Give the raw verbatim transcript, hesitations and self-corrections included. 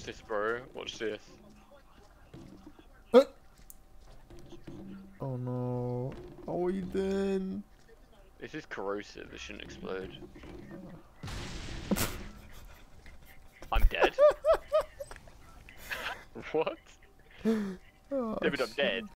this, bro. Watch this. Uh. Oh no. What are you doing? This is corrosive. It shouldn't explode. I'm dead. What? Oh, David, I'm shit. dead.